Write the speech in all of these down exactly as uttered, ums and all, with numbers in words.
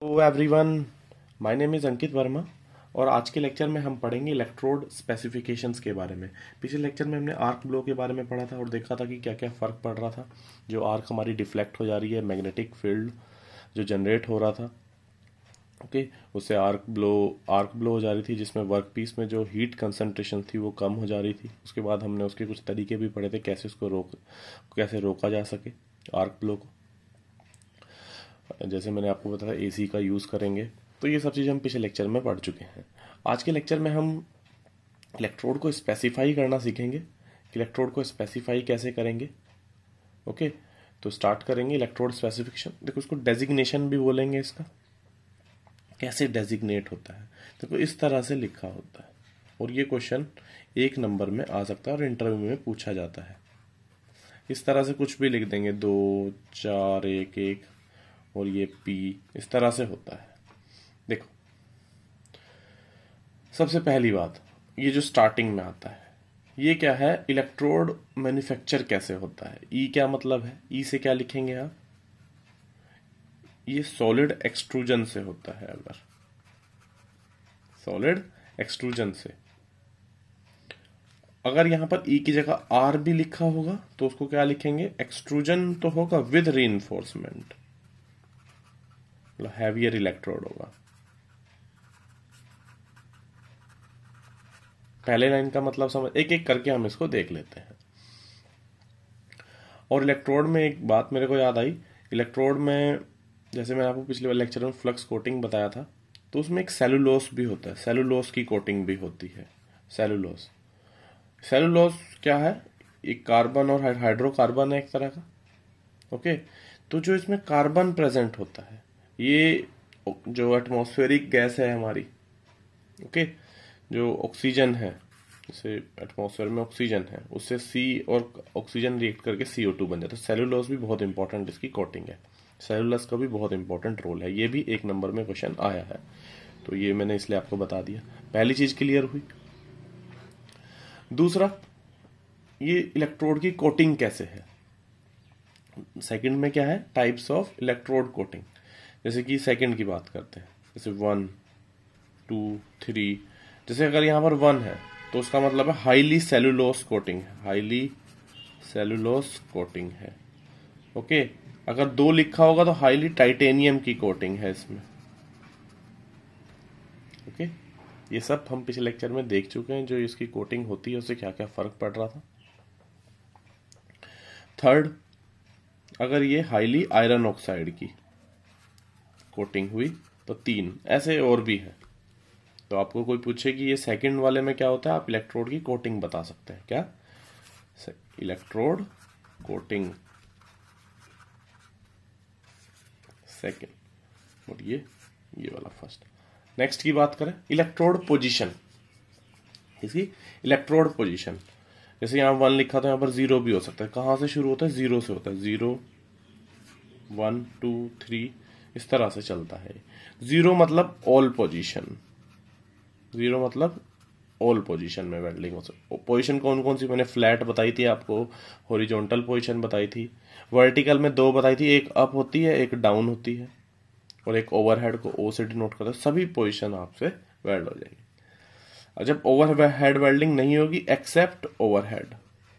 तो everyone, my name is Ankit Verma और आज के लेक्चर में हम पढ़ेंगे इलेक्ट्रोड स्पेसिफिकेशंस के बारे में। पिछले लेक्चर में हमने आर्क ब्लो के बारे में पढ़ा था और देखा था कि क्या क्या फ़र्क पड़ रहा था। जो आर्क हमारी डिफ्लेक्ट हो जा रही है, मैग्नेटिक फील्ड जो जनरेट हो रहा था, ओके, उससे आर्क ब्लो आर्क ब्लो हो जा रही थी, जिसमें वर्क पीस में जो हीट कंसंट्रेशन थी वो कम हो जा रही थी। उसके बाद हमने उसके कुछ तरीके भी पढ़े थे, कैसे उसको रोक कैसे रोका जा सके आर्क ब्लो को। जैसे मैंने आपको बताया एसी का यूज़ करेंगे, तो ये सब चीज़ हम पिछले लेक्चर में पढ़ चुके हैं। आज के लेक्चर में हम इलेक्ट्रोड को स्पेसिफाई करना सीखेंगे कि इलेक्ट्रोड को स्पेसिफाई कैसे करेंगे। ओके, तो स्टार्ट करेंगे इलेक्ट्रोड स्पेसिफिकेशन। देखो, उसको डेजिग्नेशन भी बोलेंगे। इसका कैसे डेजिग्नेट होता है, देखो इस तरह से लिखा होता है और ये क्वेश्चन एक नंबर में आ सकता है और इंटरव्यू में पूछा जाता है। इस तरह से कुछ भी लिख देंगे, दो चार एक एक और ये पी, इस तरह से होता है। देखो, सबसे पहली बात, ये जो स्टार्टिंग में आता है ये क्या है, इलेक्ट्रोड मैन्युफैक्चर कैसे होता है। ई क्या मतलब है, ई से क्या लिखेंगे आप, ये सॉलिड एक्सट्रूजन से होता है। अगर सॉलिड एक्सट्रूजन से, अगर यहां पर ई की जगह आर भी लिखा होगा तो उसको क्या लिखेंगे, एक्सट्रूजन तो होगा विद रीइंफोर्समेंट, मतलब हैवियर इलेक्ट्रोड होगा। पहले लाइन का मतलब समझ, एक एक करके हम इसको देख लेते हैं। और इलेक्ट्रोड में एक बात मेरे को याद आई, इलेक्ट्रोड में जैसे मैंने आपको पिछले वाले लेक्चर में फ्लक्स कोटिंग बताया था, तो उसमें एक सेलुलोस भी होता है, सेलुलोस की कोटिंग भी होती है। सेलुलोस सेलुलोस क्या है, एक कार्बन और हाइड्रोकार्बन है एक तरह का। ओके, तो जो इसमें कार्बन प्रेजेंट होता है, ये जो एटमॉस्फेरिक गैस है हमारी, ओके, जो ऑक्सीजन है, जैसे एटमॉस्फेयर में ऑक्सीजन है, उससे सी और ऑक्सीजन रिएक्ट करके सी ओ टू बन जाता है। सेलुलोस भी बहुत इंपॉर्टेंट इसकी कोटिंग है, सेलुलोस का भी बहुत इंपॉर्टेंट रोल है। ये भी एक नंबर में क्वेश्चन आया है, तो ये मैंने इसलिए आपको बता दिया। पहली चीज क्लियर हुई। दूसरा, ये इलेक्ट्रोड की कोटिंग कैसे है। सेकंड में क्या है, टाइप्स ऑफ इलेक्ट्रोड कोटिंग। जैसे कि सेकंड की बात करते हैं, जैसे वन टू थ्री। जैसे अगर यहां पर वन है तो उसका मतलब है हाईली सेलुलोस कोटिंग है, हाईली सेलुलोस कोटिंग है। ओके, अगर दो लिखा होगा तो हाईली टाइटेनियम की कोटिंग है इसमें। ओके, ये सब हम पिछले लेक्चर में देख चुके हैं, जो इसकी कोटिंग होती है उससे क्या क्या फर्क पड़ रहा था। थर्ड, अगर ये हाईली आयरन ऑक्साइड की कोटिंग हुई तो तीन, ऐसे और भी है। तो आपको कोई पूछे कि ये सेकंड वाले में क्या होता है, आप इलेक्ट्रोड की कोटिंग बता सकते हैं। क्या, इलेक्ट्रोड कोटिंग सेकंड, और ये ये वाला फर्स्ट। नेक्स्ट की बात करें, इलेक्ट्रोड पोजीशन। इसकी इलेक्ट्रोड पोजीशन, जैसे यहां वन लिखा था, यहां पर जीरो भी हो सकता है। कहां से शुरू होता है, जीरो से होता है। जीरो, वन, टू, थ्री, इस तरह से चलता है। जीरो मतलब ऑल पोजीशन, जीरो मतलब ऑल पोजीशन में वेल्डिंग हो सकती। पोजीशन कौन कौन सी मैंने फ्लैट बताई थी आपको, हॉरिजॉन्टल पोजीशन बताई थी, वर्टिकल में दो बताई थी, एक अप होती है एक डाउन होती है, और एक ओवरहेड को ओ से डिनोट करता है। सभी पोजीशन आपसे वेल्ड हो जाएगी। और जब ओवरहेड वेल्डिंग नहीं होगी, एक्सेप्ट ओवरहेड,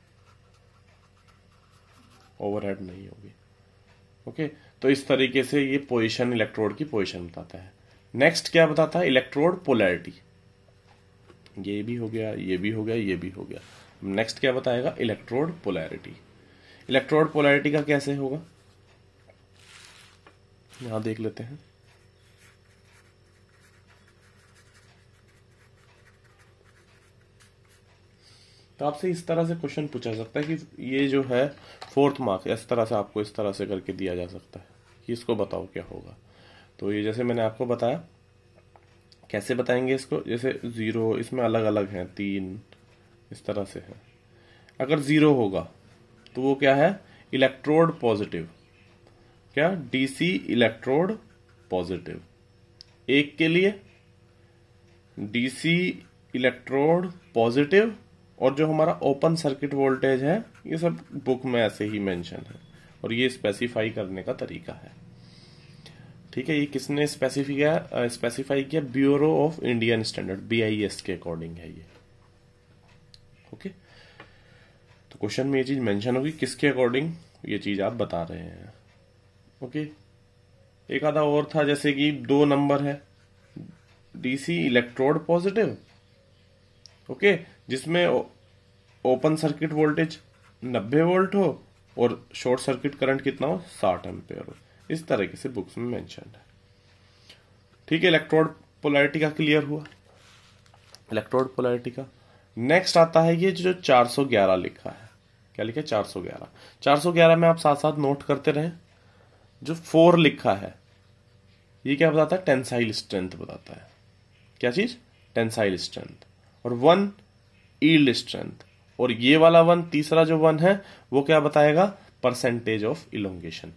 ओवरहेड नहीं होगी। ओके, तो इस तरीके से ये पोजीशन इलेक्ट्रोड की पोजीशन बताता है। नेक्स्ट क्या बताता है, इलेक्ट्रोड पोलैरिटी। ये भी हो गया, ये भी हो गया, ये भी हो गया। नेक्स्ट क्या बताएगा, इलेक्ट्रोड पोलैरिटी। इलेक्ट्रोड पोलैरिटी का कैसे होगा, यहां देख लेते हैं। तो आपसे इस तरह से क्वेश्चन पूछा जा सकता है कि ये जो है फोर्थ मार्क, इस तरह से आपको इस तरह से करके दिया जा सकता है कि इसको बताओ क्या होगा। तो ये जैसे मैंने आपको बताया, कैसे बताएंगे इसको, जैसे जीरो, इसमें अलग अलग हैं तीन, इस तरह से है। अगर जीरो होगा तो वो क्या है, इलेक्ट्रोड पॉजिटिव। क्या, डीसी इलेक्ट्रोड पॉजिटिव। एक के लिए डीसी इलेक्ट्रोड पॉजिटिव, और जो हमारा ओपन सर्किट वोल्टेज है, ये सब बुक में ऐसे ही मेंशन है और ये स्पेसिफाई करने का तरीका है। ठीक है, ये किसने स्पेसिफाई किया स्पेसिफाई किया bureau of Indian standard, B I S के अकॉर्डिंग है ये। ओके, तो क्वेश्चन में ये चीज मेंशन होगी किसके अकॉर्डिंग ये चीज आप बता रहे हैं। ओके, एक आधा और था, जैसे कि दो नंबर है डीसी इलेक्ट्रोड पॉजिटिव, ओके, जिसमें ओपन सर्किट वोल्टेज नब्बे वोल्ट हो और शॉर्ट सर्किट करंट कितना हो, साठ एम्पेयर हो। इस तरीके से बुक्स में मेंशन है। ठीक है, इलेक्ट्रोड पोलैरिटी का क्लियर हुआ, इलेक्ट्रोड पोलैरिटी का। नेक्स्ट आता है ये जो चार सौ ग्यारह लिखा है, क्या लिखा है, चार सौ ग्यारह। चार सौ ग्यारह में आप साथ साथ नोट करते रहें, जो फोर लिखा है ये क्या बताता है, टेंसाइल स्ट्रेंथ बताता है। क्या चीज, टेंसाइल स्ट्रेंथ। और वन यील्ड स्ट्रेंथ, और ये वाला वन, तीसरा जो वन है वो क्या बताएगा, परसेंटेज ऑफ इलोंगेशन।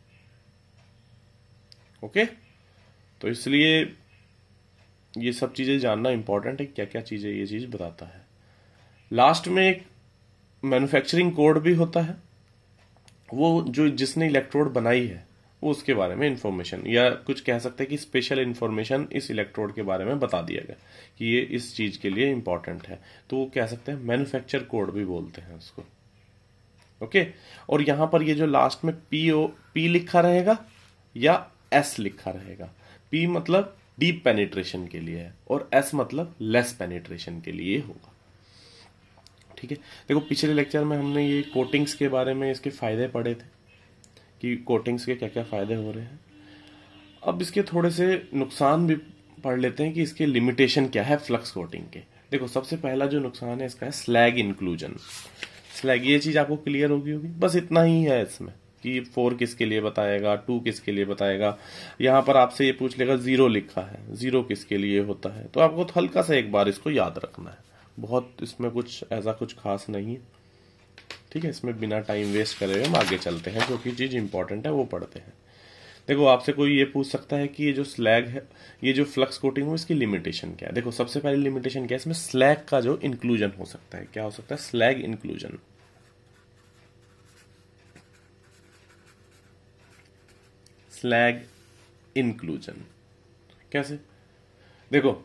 ओके, तो इसलिए ये सब चीजें जानना इंपॉर्टेंट है, क्या क्या चीजें ये चीज बताता है। लास्ट में एक मैन्युफैक्चरिंग कोड भी होता है, वो जो जिसने इलेक्ट्रोड बनाई है वो उसके बारे में इंफॉर्मेशन, या कुछ कह सकते हैं कि स्पेशल इंफॉर्मेशन इस इलेक्ट्रोड के बारे में बता दिया गया कि ये इस चीज के लिए इंपॉर्टेंट है, तो वो कह सकते हैं मैन्युफैक्चर कोड भी बोलते हैं उसको। ओके, और यहां पर ये जो लास्ट में पी ओ पी लिखा रहेगा या एस लिखा रहेगा। पी मतलब डीप पेनिट्रेशन के लिए है और एस मतलब लेस पेनिट्रेशन के लिए होगा। ठीक है, देखो पिछले लेक्चर में हमने ये कोटिंग्स के बारे में, इसके फायदे पढ़े थे कि कोटिंग्स के क्या क्या फायदे हो रहे हैं। अब इसके थोड़े से नुकसान भी पढ़ लेते हैं कि इसके लिमिटेशन क्या है फ्लक्स कोटिंग के। देखो सबसे पहला जो नुकसान है इसका है स्लैग इंक्लूजन। स्लैग, ये चीज आपको क्लियर होगी होगी बस इतना ही है इसमें कि फोर किसके लिए बताएगा, टू किसके लिए बताएगा। यहां पर आपसे ये पूछ लेगा जीरो लिखा है, जीरो किसके लिए होता है, तो आपको तो हल्का सा एक बार इसको याद रखना है, बहुत इसमें कुछ ऐसा कुछ खास नहीं है। ठीक है, इसमें बिना टाइम वेस्ट करे हम आगे चलते हैं, जो कि चीज इंपॉर्टेंट है वो पढ़ते हैं। देखो आपसे कोई ये पूछ सकता है कि ये जो स्लैग है, ये जो फ्लक्स कोटिंग है, इसकी लिमिटेशन क्या है। देखो सबसे पहली लिमिटेशन क्या है, इसमें स्लैग का जो इंक्लूजन हो सकता है, क्या हो सकता है, स्लैग इंक्लूजन। स्लैग इंक्लूजन कैसे, देखो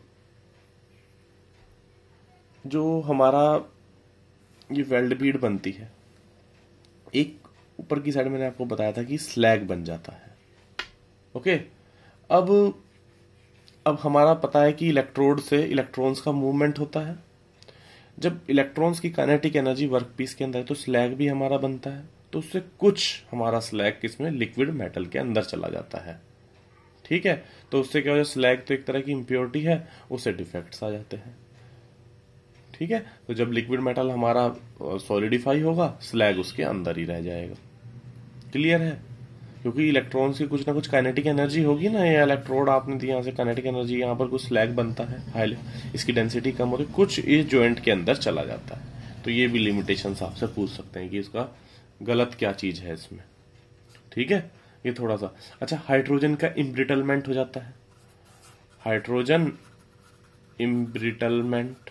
जो हमारा ये वेल्ड बीड बनती है, एक ऊपर की साइड मैंने आपको बताया था कि स्लैग बन जाता है। ओके, अब अब हमारा पता है कि इलेक्ट्रोड से इलेक्ट्रॉन्स का मूवमेंट होता है। जब इलेक्ट्रॉन्स की काइनेटिक एनर्जी वर्कपीस के अंदर है तो स्लैग भी हमारा बनता है, तो उससे कुछ हमारा स्लैग किसमें, लिक्विड मेटल के अंदर चला जाता है। ठीक है, तो उससे क्या हो जाए, स्लैग तो एक तरह की इंप्योरिटी है, उससे डिफेक्ट्स आ जाते हैं। ठीक है, तो जब लिक्विड मेटल हमारा सॉलिडिफाई होगा, स्लैग उसके अंदर ही रह जाएगा। क्लियर है, क्योंकि इलेक्ट्रॉन्स की कुछ ना कुछ काइनेटिक एनर्जी होगी ना, ये इलेक्ट्रोड आपने दिया यहाँ से काइनेटिक एनर्जी, यहाँ पर कुछ स्लैग बनता है, हाई इसकी डेंसिटी कम होती है, कुछ इस जॉइंट के अंदर चला जाता है। तो ये भी लिमिटेशन आपसे पूछ सकते हैं कि इसका गलत क्या चीज है इसमें। ठीक है, ये थोड़ा सा अच्छा। हाइड्रोजन का इम्ब्रिटलमेंट हो जाता है, हाइड्रोजन इम्ब्रिटलमेंट।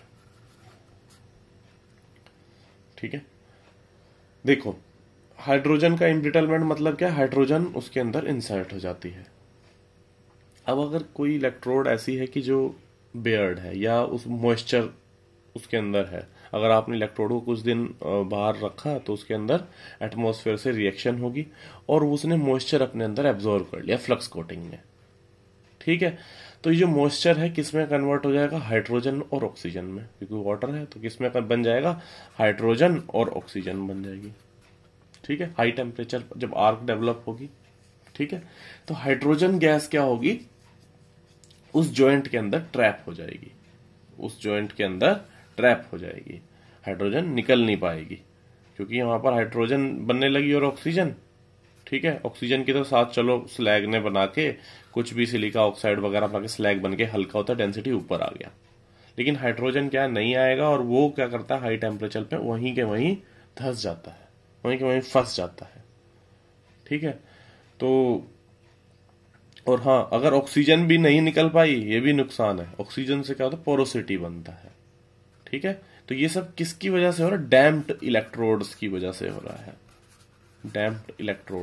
ठीक है, देखो हाइड्रोजन का इम्ब्रिटलमेंट मतलब क्या, हाइड्रोजन उसके अंदर इंसर्ट हो जाती है। अब अगर कोई इलेक्ट्रोड ऐसी है कि जो बेयर्ड है या उस मॉइस्चर उसके अंदर है, अगर आपने इलेक्ट्रोड को कुछ दिन बाहर रखा तो उसके अंदर एटमॉस्फेयर से रिएक्शन होगी और उसने मॉइस्चर अपने अंदर एब्जॉर्व कर लिया फ्लक्स कोटिंग में। ठीक है, तो ये जो मॉइस्चर है किसमें कन्वर्ट हो जाएगा, हाइड्रोजन और ऑक्सीजन में, क्योंकि वाटर है तो किसमें बन जाएगा, हाइड्रोजन और ऑक्सीजन बन जाएगी। ठीक है, हाई टेम्परेचर जब आर्क डेवलप होगी। ठीक है, तो हाइड्रोजन गैस क्या होगी, उस जॉइंट के अंदर ट्रैप हो जाएगी, उस जॉइंट के अंदर ट्रैप हो जाएगी, हाइड्रोजन निकल नहीं पाएगी, क्योंकि यहां पर हाइड्रोजन बनने लगी और ऑक्सीजन। ठीक है, ऑक्सीजन की तो साथ चलो स्लैग ने बना के कुछ भी सिलिका ऑक्साइड वगैरह बना के स्लैग बन के हल्का होता है, डेंसिटी ऊपर आ गया, लेकिन हाइड्रोजन क्या नहीं आएगा और वो क्या करता है, हाई टेम्परेचर पे वहीं के वहीं धंस जाता है, वहीं के वहीं फंस जाता है। ठीक है, तो और हाँ, अगर ऑक्सीजन भी नहीं निकल पाई ये भी नुकसान है, ऑक्सीजन से क्या होता है, पोरोसिटी बनता है। ठीक है, तो ये सब किसकी वजह से हो रहा है, डैम्प्ड इलेक्ट्रोड्स की वजह से हो रहा है, डैम्प्ड इलेक्ट्रोड्स।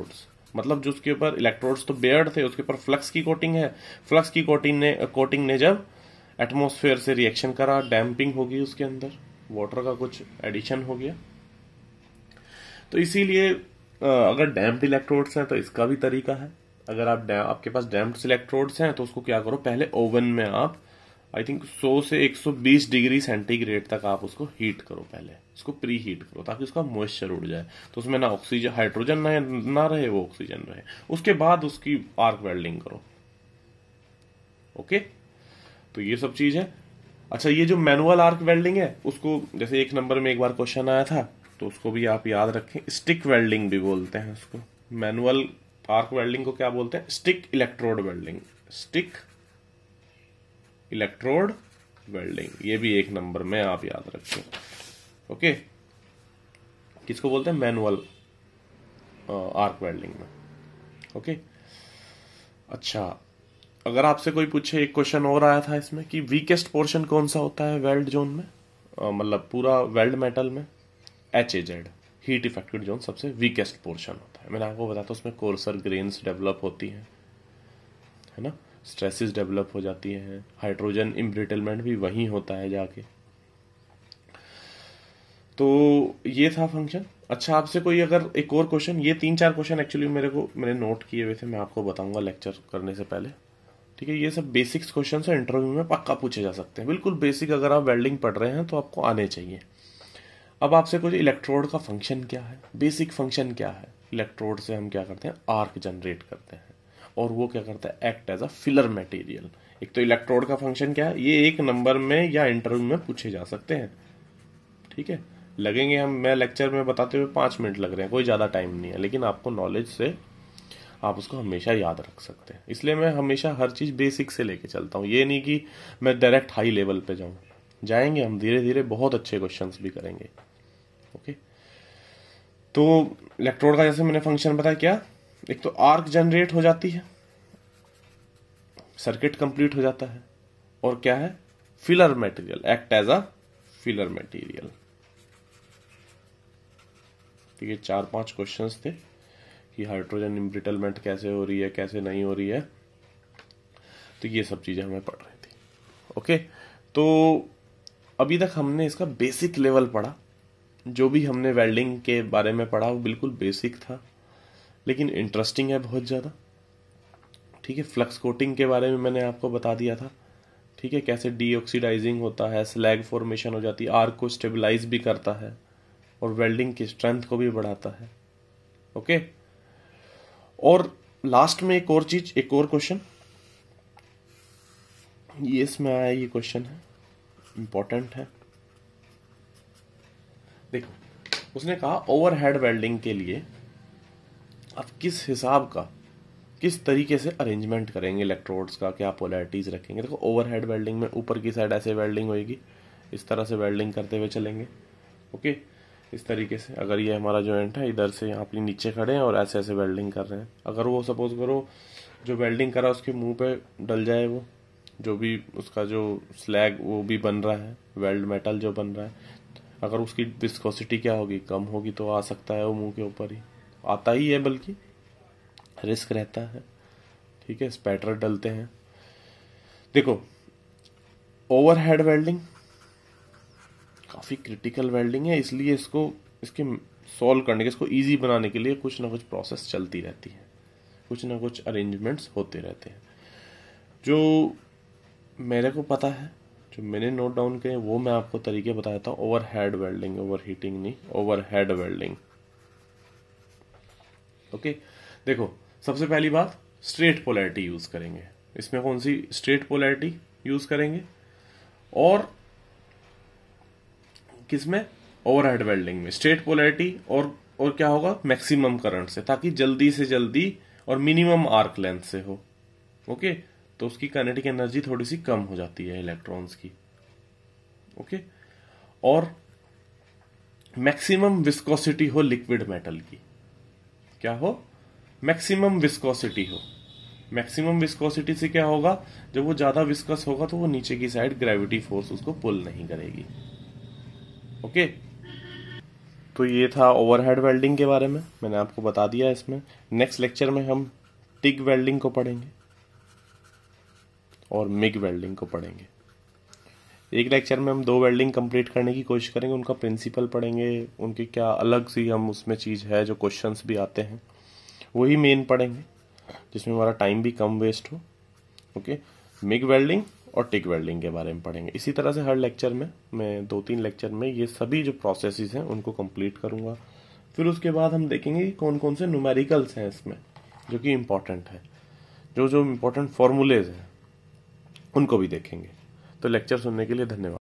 मतलब जो उसके ऊपर इलेक्ट्रोड्स तो बेयर्ड थे, उसके ऊपर फ्लक्स की कोटिंग है। फ्लक्स की कोटिंग ने कोटिंग ने जब एटमॉस्फेयर से रिएक्शन करा, डैम्पिंग होगी उसके अंदर, वाटर का कुछ एडिशन हो गया। तो इसीलिए अगर डैम्प्ड इलेक्ट्रोड्स हैं तो इसका भी तरीका है। अगर आप आपके पास डैम्प्ड इलेक्ट्रोड्स हैं तो उसको क्या करो, पहले ओवन में आप आई थिंक सौ से एक सौ बीस डिग्री सेंटीग्रेड तक आप उसको हीट करो, पहले उसको प्री हीट करो ताकि उसका मॉइस्चर उड़ जाए, तो उसमें ना ऑक्सीजन हाइड्रोजन ना, ना रहे, वो ऑक्सीजन रहे। उसके बाद उसकी आर्क वेल्डिंग करो। ओके, तो ये सब चीज है। अच्छा, ये जो मैनुअल आर्क वेल्डिंग है उसको जैसे एक नंबर में एक बार क्वेश्चन आया था तो उसको भी आप याद रखें, स्टिक वेल्डिंग भी बोलते हैं उसको। मैनुअल आर्क वेल्डिंग को क्या बोलते हैं? Stick electrode welding. Stick electrode welding, ये भी एक नंबर में आप याद रखें। ओके, किसको बोलते हैं? मैनुअल आर्क वेल्डिंग में। ओके, अच्छा, अगर आपसे कोई पूछे, एक क्वेश्चन और आया था इसमें कि वीकेस्ट पोर्शन कौन सा होता है वेल्ड जोन में, uh, मतलब पूरा वेल्ड मेटल में? H A Z, heat affected zone सबसे वीकेस्ट पोर्शन होता है। मैंने आपको बताया था उसमें कोर्सर ग्रेन्स डेवलप होती हैं, है ना, स्ट्रेसेस डेवलप हो जाती हैं, हाइड्रोजन इम्ब्रिटलमेंट भी वहीं होता है जाके। तो ये था फंक्शन। अच्छा, आपसे कोई अगर एक और क्वेश्चन, ये तीन चार क्वेश्चन एक्चुअली मेरे को मैंने नोट किए हुए थे, मैं आपको बताऊंगा लेक्चर करने से पहले, ठीक है। ये सब बेसिक्स क्वेश्चन है, इंटरव्यू में पक्का पूछे जा सकते हैं, बिल्कुल बेसिक। अगर आप वेल्डिंग पढ़ रहे हैं तो आपको आने चाहिए। अब आपसे कुछ इलेक्ट्रोड का फंक्शन क्या है, बेसिक फंक्शन क्या है। इलेक्ट्रोड से हम क्या करते हैं? आर्क जनरेट करते हैं, और वो क्या करता है? Act as a filler material. एक तो इलेक्ट्रोड का फंक्शन क्या है, ये एक नंबर में या इंटरव्यू में पूछे जा सकते हैं, ठीक है। लगेंगे हम, मैं लेक्चर में बताते हुए पांच मिनट लग रहे हैं, कोई ज्यादा टाइम नहीं है, लेकिन आपको नॉलेज से आप उसको हमेशा याद रख सकते हैं। इसलिए मैं हमेशा हर चीज बेसिक से लेके चलता हूँ, ये नहीं कि मैं डायरेक्ट हाई लेवल पे जाऊं। जाएंगे हम धीरे धीरे, बहुत अच्छे क्वेश्चंस भी करेंगे। ओके, तो इलेक्ट्रोड का जैसे मैंने फंक्शन बताया, क्या? एक तो आर्क जनरेट हो जाती है, सर्किट कंप्लीट हो जाता है, और क्या है? Filler material, act as a filler material. तो ये चार पांच क्वेश्चंस थे कि हाइड्रोजन इम्ब्रिटलमेंट कैसे हो रही है, कैसे नहीं हो रही है, तो ये सब चीजें हमें पढ़ रही थी। ओके, तो अभी तक हमने इसका बेसिक लेवल पढ़ा। जो भी हमने वेल्डिंग के बारे में पढ़ा वो बिल्कुल बेसिक था, लेकिन इंटरेस्टिंग है बहुत ज्यादा, ठीक है। फ्लक्स कोटिंग के बारे में मैंने आपको बता दिया था, ठीक है, कैसे डीऑक्सीडाइजिंग होता है, स्लैग फॉर्मेशन हो जाती है, आर्क को स्टेबलाइज भी करता है, और वेल्डिंग की स्ट्रेंथ को भी बढ़ाता है। ओके, और लास्ट में एक और चीज, एक और क्वेश्चन, ये इसमें आया, ये क्वेश्चन है, इंपॉर्टेंट है। देखो, उसने कहा ओवरहेड वेल्डिंग के लिए आप किस हिसाब का, किस तरीके से अरेंजमेंट करेंगे इलेक्ट्रोड्स का, क्या पोलैरिटीज रखेंगे। देखो, ओवरहेड वेल्डिंग में ऊपर की साइड ऐसे वेल्डिंग होगी, इस तरह से वेल्डिंग करते हुए चलेंगे। ओके, इस तरीके से, अगर ये हमारा जॉइंट है, इधर से आप नीचे खड़े हैं और ऐसे ऐसे वेल्डिंग कर रहे हैं। अगर वो सपोज करो जो वेल्डिंग करा उसके मुंह पे डल जाए, वो जो भी उसका जो स्लैग वो भी बन रहा है, वेल्ड मेटल जो बन रहा है, अगर उसकी विस्कोसिटी क्या होगी, कम होगी, तो आ सकता है वो मुंह के ऊपर ही, आता ही है, बल्कि रिस्क रहता है, ठीक है। स्पैटर डलते हैं। देखो, ओवरहेड वेल्डिंग काफी क्रिटिकल वेल्डिंग है, इसलिए इसको इसके सॉल्व करने के, इसको इजी बनाने के लिए कुछ ना कुछ प्रोसेस चलती रहती है, कुछ ना कुछ अरेंजमेंट्स होते रहते हैं। जो मेरे को पता है, जो मैंने नोट डाउन किए, वो मैं आपको तरीके बता देता हूँ। ओवरहेड वेल्डिंग, ओवर हीटिंग नहीं, ओवरहेड वेल्डिंग। ओके, देखो, सबसे पहली बात, स्ट्रेट पोलैरिटी यूज करेंगे। इसमें कौन सी स्ट्रेट पोलैरिटी यूज करेंगे, और किसमें? ओवरहेड वेल्डिंग में स्ट्रेट पोलैरिटी, और और क्या होगा? मैक्सिमम करंट से, ताकि जल्दी से जल्दी और मिनिमम आर्क लेंथ से हो। ओके, तो उसकी काइनेटिक एनर्जी थोड़ी सी कम हो जाती है इलेक्ट्रॉन्स की। ओके, और मैक्सिमम विस्कोसिटी हो लिक्विड मेटल की। क्या हो? मैक्सिमम विस्कोसिटी हो। मैक्सिमम विस्कोसिटी से क्या होगा? जब वो ज्यादा विस्कस होगा तो वो नीचे की साइड ग्रेविटी फोर्स उसको पुल नहीं करेगी। ओके, तो ये था ओवरहेड वेल्डिंग के बारे में, मैंने आपको बता दिया इसमें। नेक्स्ट लेक्चर में हम टिग वेल्डिंग को पढ़ेंगे और मिग वेल्डिंग को पढ़ेंगे। एक लेक्चर में हम दो वेल्डिंग कंप्लीट करने की कोशिश करेंगे, उनका प्रिंसिपल पढ़ेंगे, उनकी क्या अलग सी हम उसमें चीज़ है जो क्वेश्चंस भी आते हैं वही मेन पढ़ेंगे, जिसमें हमारा टाइम भी कम वेस्ट हो। ओके, मिग वेल्डिंग और टिग वेल्डिंग के बारे में पढ़ेंगे। इसी तरह से हर लेक्चर में मैं दो तीन लेक्चर में ये सभी जो प्रोसेसेस हैं उनको कंप्लीट करूंगा। फिर उसके बाद हम देखेंगे कि कौन कौन से न्यूमेरिकल्स हैं इसमें जो कि इम्पोर्टेंट है, जो जो इम्पोर्टेंट फॉर्मूलेज हैं उनको भी देखेंगे। तो लेक्चर सुनने के लिए धन्यवाद।